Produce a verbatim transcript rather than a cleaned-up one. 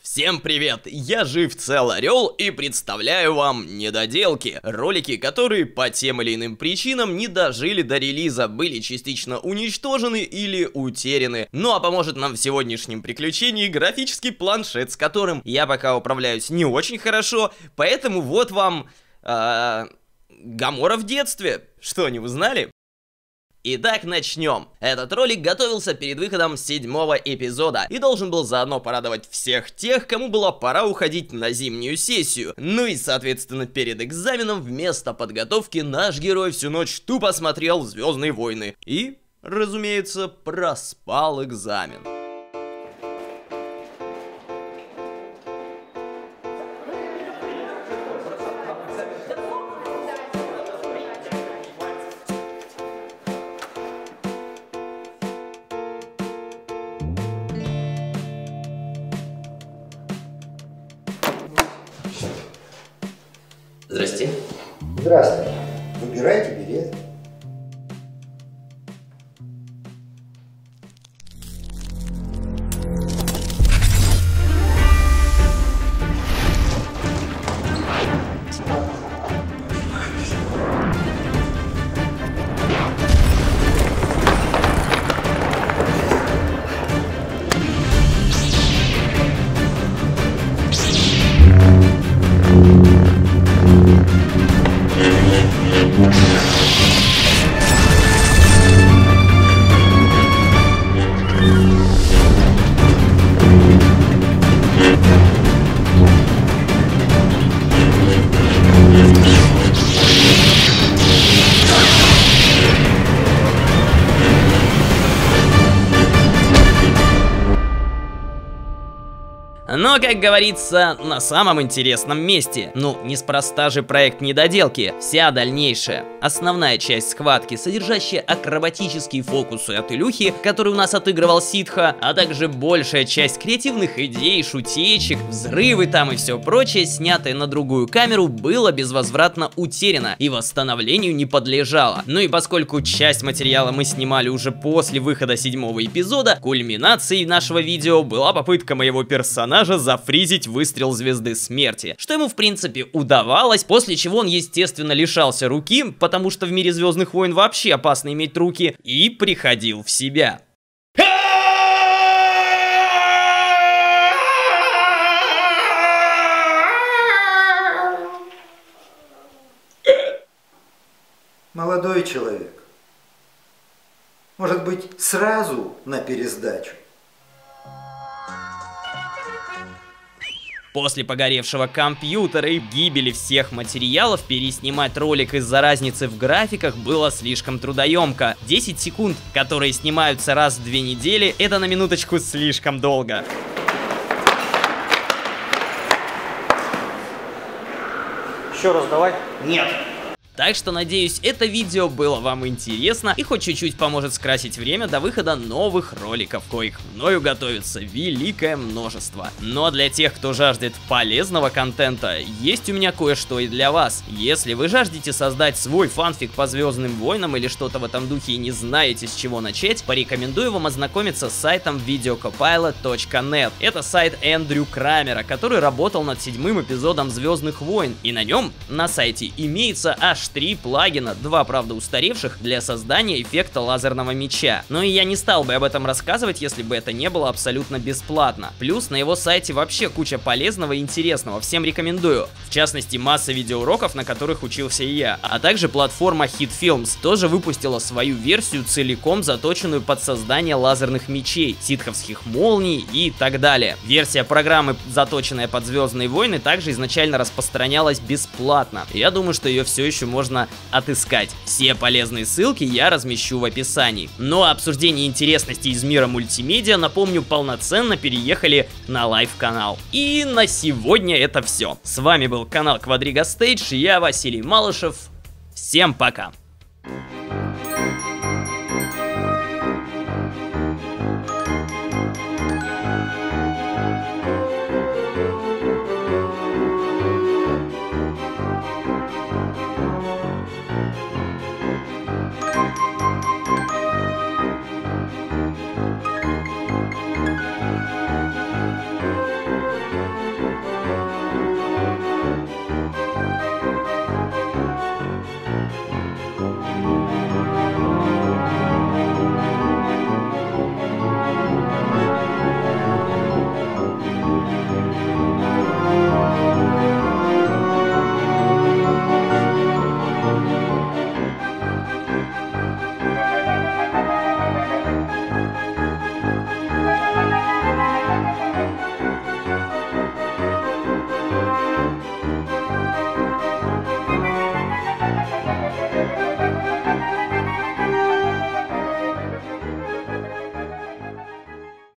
Всем привет, я Жив Цел Орел и представляю вам недоделки. Ролики, которые по тем или иным причинам не дожили до релиза, были частично уничтожены или утеряны. Ну а поможет нам в сегодняшнем приключении графический планшет, с которым я пока управляюсь не очень хорошо, поэтому вот вам... Э, Гоморра в детстве. Что, не узнали? Итак, начнем. Этот ролик готовился перед выходом седьмого эпизода и должен был заодно порадовать всех тех, кому была пора уходить на зимнюю сессию. Ну и, соответственно, перед экзаменом вместо подготовки наш герой всю ночь тупо смотрел «Звездные войны» и, разумеется, проспал экзамен. Здрасте. Здравствуйте. Выбирайте билет. Но, как говорится, на самом интересном месте. Ну, неспроста же проект недоделки. Вся дальнейшая, основная часть схватки, содержащая акробатические фокусы от Илюхи, который у нас отыгрывал Ситха, а также большая часть креативных идей, шутеечек, взрывы там и все прочее, снятое на другую камеру, было безвозвратно утеряно и восстановлению не подлежало. Ну и поскольку часть материала мы снимали уже после выхода седьмого эпизода, кульминацией нашего видео была попытка моего персонажа зафризить выстрел Звезды Смерти, что ему в принципе удавалось, после чего он естественно лишался руки, потому что в мире Звездных войн вообще опасно иметь руки, и приходил в себя. Молодой человек, может быть, сразу на пересдачу? После погоревшего компьютера и гибели всех материалов переснимать ролик из-за разницы в графиках было слишком трудоемко. десять секунд, которые снимаются раз в две недели, это на минуточку слишком долго. Еще раз давай. Нет. Так что, надеюсь, это видео было вам интересно и хоть чуть-чуть поможет скрасить время до выхода новых роликов, коих мною готовится великое множество. Но для тех, кто жаждет полезного контента, есть у меня кое-что и для вас. Если вы жаждете создать свой фанфик по Звездным войнам или что-то в этом духе и не знаете, с чего начать, порекомендую вам ознакомиться с сайтом видеокопайлот точка нет. Это сайт Эндрю Крамера, который работал над седьмым эпизодом Звездных войн, и на нем, на сайте, имеется аж три плагина, два, правда, устаревших, для создания эффекта лазерного меча. Но и я не стал бы об этом рассказывать, если бы это не было абсолютно бесплатно. Плюс на его сайте вообще куча полезного и интересного, всем рекомендую. В частности, масса видеоуроков, на которых учился и я. А также платформа HitFilms тоже выпустила свою версию, целиком заточенную под создание лазерных мечей, ситховских молний и так далее. Версия программы, заточенная под Звездные войны, также изначально распространялась бесплатно. Я думаю, что ее все еще можно отыскать. Все полезные ссылки я размещу в описании. Ну а обсуждение интересностей из мира мультимедиа, напомню, полноценно переехали на лайв-канал. И на сегодня это все. С вами был канал Quadriga Stage, я Василий Малышев. Всем пока!